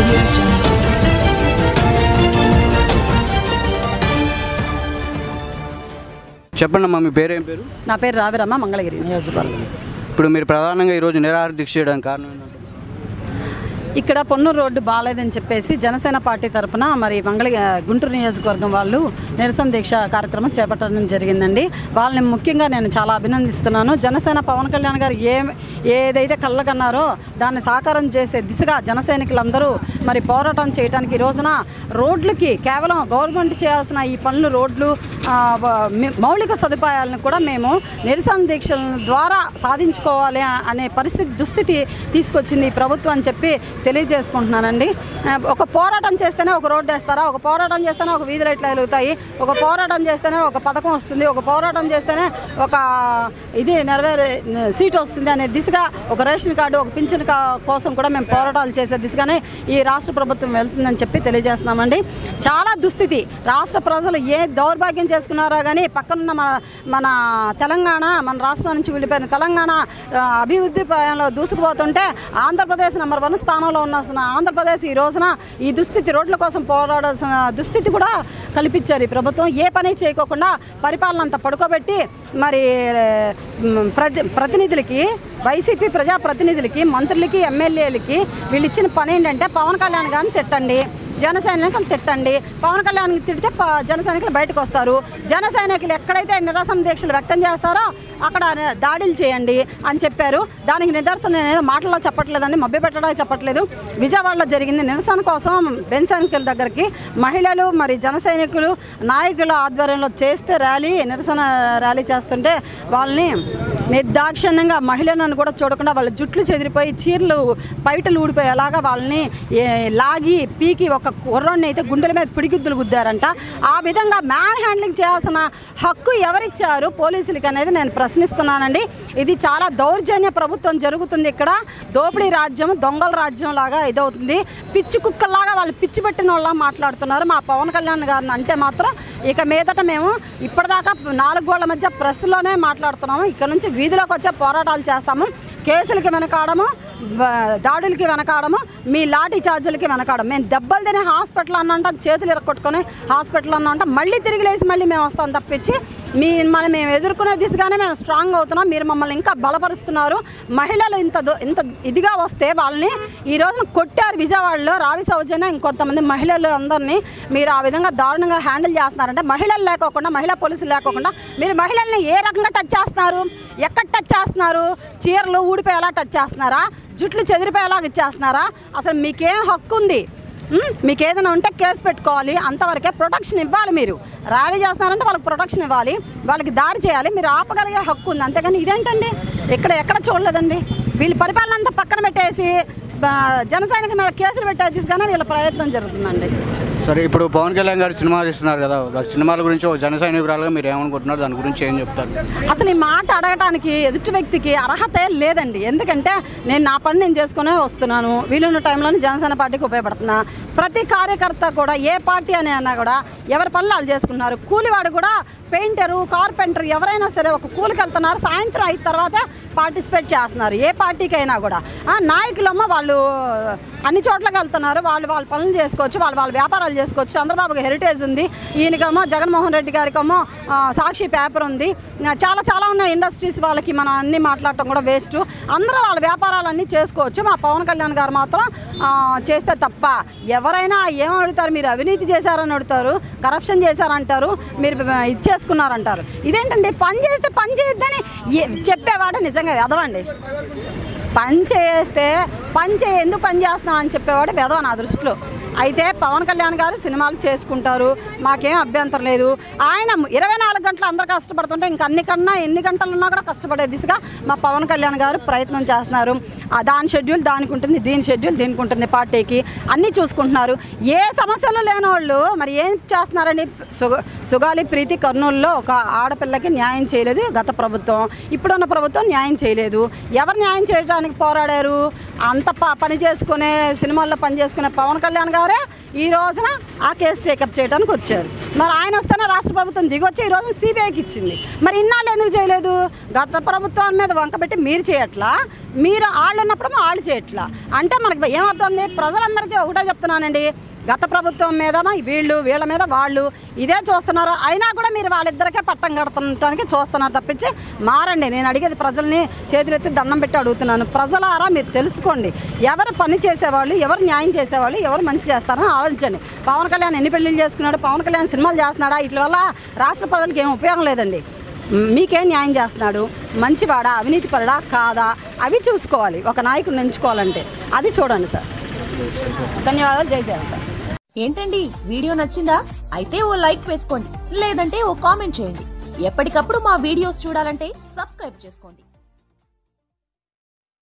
చెప్పండి అమ్మా, మీ పేరు ఏం పేరు? నా పేరు రావిరమ్మ, మంగళగిరి నియోజకవర్గం. ఇప్పుడు మీరు ప్రధానంగా ఈరోజు నిరాహార దీక్ష చేయడానికి కారణం ఏంటంటే? ఇక్కడ పొన్నూరు రోడ్డు బాగాలేదని చెప్పేసి జనసేన పార్టీ తరఫున మరి గుంటూరు నియోజకవర్గం వాళ్ళు నిరసన దీక్ష కార్యక్రమం చేపట్టడం జరిగిందండి. వాళ్ళని ముఖ్యంగా నేను చాలా అభినందిస్తున్నాను. జనసేన పవన్ కళ్యాణ్ గారు ఏదైతే కళ్ళకన్నారో దాన్ని సాకారం చేసే దిశగా జన సైనికులందరూ మరి పోరాటం చేయడానికి ఈ రోజున రోడ్లకి కేవలం గవర్నమెంట్ చేయాల్సిన ఈ పనులు రోడ్లు మౌలిక సదుపాయాలను కూడా మేము నిరసన దీక్షల ద్వారా సాధించుకోవాలి అనే దుస్థితి తీసుకొచ్చింది ఈ ప్రభుత్వం అని చెప్పి తెలియజేసుకుంటున్నానండి. ఒక పోరాటం చేస్తేనే ఒక రోడ్డు వేస్తారా, ఒక పోరాటం చేస్తేనే ఒక వీధి లైట్లు వెలుగుతాయి, ఒక పోరాటం చేస్తేనే ఒక పథకం వస్తుంది, ఒక పోరాటం చేస్తేనే ఒక ఇది సీట్ వస్తుంది అనే దిశగా ఒక రేషన్ కార్డు ఒక పింఛన్ కోసం కూడా మేము పోరాటాలు చేసే దిశగానే ఈ రాష్ట్ర ప్రభుత్వం వెళ్తుందని చెప్పి తెలియజేస్తున్నామండి. చాలా దుస్థితి. రాష్ట్ర ప్రజలు ఏ దౌర్భాగ్యం చేసుకున్నారో కానీ పక్కనున్న మన తెలంగాణ, మన రాష్ట్రం నుంచి వెళ్ళిపోయిన తెలంగాణ అభివృద్ధి పయంలో దూసుకుపోతుంటే ఆంధ్రప్రదేశ్ నెంబర్ 1 స్థానంలో ఉన్న ఆంధ్రప్రదేశ్ ఈ రోజున ఈ దుస్థితి రోడ్ల కోసం పోరాడాల్సిన దుస్థితి కూడా కల్పించారు ఈ ప్రభుత్వం. ఏ పని చేయకోకుండా పరిపాలన అంతా పడుకోబెట్టి మరి ప్రతినిధులకి, వైసీపీ ప్రజాప్రతినిధులకి, మంత్రులకి, ఎమ్మెల్యేలకి వీళ్ళు ఇచ్చిన పని ఏంటంటే పవన్ కళ్యాణ్ గారిని తిట్టండి, జన సైనికులు తిట్టండి. పవన్ కళ్యాణ్ తిడితే జన సైనికులు బయటకు వస్తారు. జన సైనికులు ఎక్కడైతే నిరసన దీక్షలు వ్యక్తం చేస్తారో అక్కడ దాడులు చేయండి అని చెప్పారు. దానికి నిదర్శనం అనేది మాటల్లో చెప్పట్లేదండి, మభ్యపెట్టడానికి చెప్పట్లేదు. విజయవాడలో జరిగింది నిరసన కోసం బెన్ సైనికుల దగ్గరికి మహిళలు మరి జన సైనికులు నాయకుల ఆధ్వర్యంలో చేస్తే నిరసన ర్యాలీ చేస్తుంటే వాళ్ళని నిర్దాక్షిణ్యంగా మహిళలను కూడా చూడకుండా వాళ్ళ జుట్లు చెదిరిపోయి చీరలు పైటలు ఊడిపోయేలాగా వాళ్ళని లాగి పీకి ఒక కుర్రాన్ని అయితే గుండెల మీద పిడిగుద్దులు గుద్దారంట. ఆ విధంగా మ్యాన్ హ్యాండ్లింగ్ చేయాల్సిన హక్కు ఎవరిచ్చారు పోలీసులకి అనేది నేను ప్రశ్నిస్తున్నానండి. ఇది చాలా దౌర్జన్య ప్రభుత్వం జరుగుతుంది. ఇక్కడ దోపిడీ రాజ్యం, దొంగల రాజ్యం లాగా ఇదవుతుంది. పిచ్చి కుక్కల్లాగా వాళ్ళు పిచ్చి పెట్టిన వాళ్ళ మాట్లాడుతున్నారు. మా పవన్ కళ్యాణ్ గారిని అంటే మాత్రం ఇక మీదట మేము ఇప్పటిదాకా 4 గోళ్ల మధ్య ప్రెస్లోనే మాట్లాడుతున్నాము. ఇక్కడ నుంచి వీధిలోకి వచ్చే పోరాటాలు చేస్తాము. కేసులకి వెనకాడము, దాడులకి వెనకాడము, మీ లాఠీ ఛార్జీలకి వెనకాడము. మేము దెబ్బలు తినే హాస్పిటల్ అన్నంటాం, చేతులు ఇరక్కొట్టుకొని హాస్పిటల్ అన్నంటాం, మళ్ళీ తిరిగి లేసి మళ్ళీ మేము వస్తాం తప్పించి మేము ఎదుర్కొనే దిశగానే మేము స్ట్రాంగ్ అవుతున్నాం. మీరు మమ్మల్ని ఇంకా బలపరుస్తున్నారు. మహిళలు ఇంత ఇదిగా వస్తే వాళ్ళని ఈ రోజున కొట్టారు విజయవాడలో. రావి సౌజన్య ఇంకొంతమంది మహిళలు అందరినీ మీరు ఆ విధంగా దారుణంగా హ్యాండిల్ చేస్తున్నారంటే మహిళలు లేకోకుండా, మహిళా పోలీసులు లేకోకుండా మీరు మహిళల్ని ఏ రకంగా టచ్ చేస్తున్నారు, ఎక్కడ టచ్ చేస్తున్నారు? చీరలు ఊడిపోయేలా టచ్ చేస్తున్నారా? జుట్లు చెదిరిపోయేలాగా ఇచ్చేస్తున్నారా? అసలు మీకేం హక్కు ఉంది? మీకు ఏదైనా ఉంటే కేసు పెట్టుకోవాలి. అంతవరకే ప్రొటెక్షన్ ఇవ్వాలి. మీరు ర్యాలీ చేస్తున్నారంటే వాళ్ళకి ప్రొటెక్షన్ ఇవ్వాలి, వాళ్ళకి దారి చేయాలి. మీరు ఆపగలిగే హక్కు ఉంది. అంతేగాని ఇదేంటండి ఎక్కడ చూడలేదండి. వీళ్ళ పరిపాలన అంతా పక్కన పెట్టేసి జన సైనికుల మీద కేసులు పెట్టే దిశగానే వీళ్ళ ప్రయత్నం జరుగుతుందండి. సరే, ఇప్పుడు పవన్ కళ్యాణ్ గారు సినిమా చేస్తున్నారు కదా, సినిమాల గురించి ఒక జన సైనికురాలుగా మీరు ఏమనుకుంటున్నారు? దాని గురించి ఏం చెప్తారు? అసలు ఈ మాట అడగడానికి ఎదుటి వ్యక్తికి అర్హత లేదండి. ఎందుకంటే నా పని నేను చేసుకునే వస్తున్నాను. వీలున్న టైంలోనే జనసేన పార్టీకి ఉపయోగపడుతున్నా. ప్రతి కార్యకర్త కూడా ఏ పార్టీ అని అన్నా కూడా ఎవరి పనులు వాళ్ళు చేసుకున్నారు. కూలివాడు కూడా పెయింటరు, కార్పెంటర్ ఎవరైనా సరే ఒక కూలికి వెళ్తున్నారు. సాయంత్రం 5 తర్వాత పార్టిసిపేట్ చేస్తున్నారు. ఏ పార్టీకి అయినా కూడా నాయకులమ్మ వాళ్ళు అన్ని చోట్లకి వెళ్తున్నారు. వాళ్ళ పనులు చేసుకోవచ్చు, వాళ్ళ వ్యాపారాలు చేసుకోవచ్చు. చంద్రబాబుకి హెరిటేజ్ ఉంది, ఈయనకేమో జగన్మోహన్ రెడ్డి గారికేమో సాక్షి పేపర్ ఉంది. చాలా ఉన్నాయి ఇండస్ట్రీస్. వాళ్ళకి మనం అన్నీ మాట్లాడటం కూడా వేస్ట్. అందరూ వాళ్ళ వ్యాపారాలన్నీ చేసుకోవచ్చు. మా పవన్ కళ్యాణ్ గారు మాత్రం చేస్తే తప్ప ఎవరైనా ఏమడుగుతారు? మీరు అవినీతి చేశారని అడుగుతారు, కరప్షన్ చేశారంటారు, మీరు ఇచ్చేసుకున్నారంటారు. ఇదేంటండి? పని చేస్తే పని చేయొద్దని చెప్పేవాడు నిజంగా వెదవండి. పని చేస్తే ఎందుకు పని చేస్తున్నావు అని చెప్పేవాడు వెదవ నా దృష్టిలో. అయితే పవన్ కళ్యాణ్ గారు సినిమాలు చేసుకుంటారు, మాకేం అభ్యంతరం లేదు. ఆయన 24 గంటలు అందరూ కష్టపడుతుంటే ఇంకా అన్నికన్నా ఎన్ని గంటలు ఉన్నా కూడా కష్టపడే దిశగా మా పవన్ కళ్యాణ్ గారు ప్రయత్నం చేస్తున్నారు. దాని షెడ్యూల్ దానికి ఉంటుంది, దీని షెడ్యూల్ దీనికి ఉంటుంది. పార్టీకి అన్నీ చూసుకుంటున్నారు. ఏ సమస్యలు లేని వాళ్ళు మరి ఏం చేస్తున్నారని సుగాలి ప్రీతి కర్నూలులో ఒక ఆడపిల్లకి న్యాయం చేయలేదు గత ప్రభుత్వం. ఇప్పుడున్న ప్రభుత్వం న్యాయం చేయలేదు. ఎవరు న్యాయం చేయడానికి పోరాడారు? అంత పని చేసుకునే సినిమాల్లో పని చేసుకునే పవన్ కళ్యాణ్ గారు గారే ఈ రోజున ఆ కేసు టేకప్ చేయడానికి వచ్చారు. మరి ఆయన వస్తేనే రాష్ట్ర ప్రభుత్వం దిగొచ్చి ఈ రోజున సిబిఐకి ఇచ్చింది. మరి ఇన్నాళ్ళు ఎందుకు చేయలేదు? గత ప్రభుత్వం మీద వంకబెట్టి మీరు చేయట్లా, మీరు వాళ్ళు ఉన్నప్పుడు వాళ్ళు చేయట్లా అంటే మనకి ఏమవుతుంది? ప్రజలందరికీ ఒకటే చెప్తున్నానండి, గత ప్రభుత్వం మీద వీళ్ళ మీద వాళ్ళు ఇదే చూస్తున్నారు. అయినా కూడా మీరు వాళ్ళిద్దరికే పట్టం కడతానికి చూస్తున్నారు తప్పించి మారండి. నేను అడిగేది ప్రజల్ని చేతులెత్తి దండం పెట్టి అడుగుతున్నాను. ప్రజలారా మీరు తెలుసుకోండి, ఎవరు పని చేసేవాళ్ళు, ఎవరు న్యాయం చేసేవాళ్ళు, ఎవరు మంచి చేస్తారని ఆలోచించండి. పవన్ కళ్యాణ్ ఎన్ని పెళ్ళిళ్ళు చేసుకున్నాడు? పవన్ కళ్యాణ్ సినిమాలు చేస్తున్నాడా? వీటి వల్ల రాష్ట్ర ప్రజలకు ఏం ఉపయోగం లేదండి. మీకేం న్యాయం చేస్తున్నాడు? మంచివాడా, అవినీతిపరుడా కాదా? అవి చూసుకోవాలి ఒక నాయకుడిని ఎంచుకోవాలంటే. అది చూడండి సార్. ధన్యవాదాలు. జై జగన్ సార్. ఏంటండి వీడియో నచ్చిందా? అయితే ఓ లైక్ వేసుకోండి, లేదంటే ఓ కామెంట్ చేయండి. ఎప్పటికప్పుడు మా వీడియోస్ చూడాలంటే సబ్స్క్రైబ్ చేసుకోండి.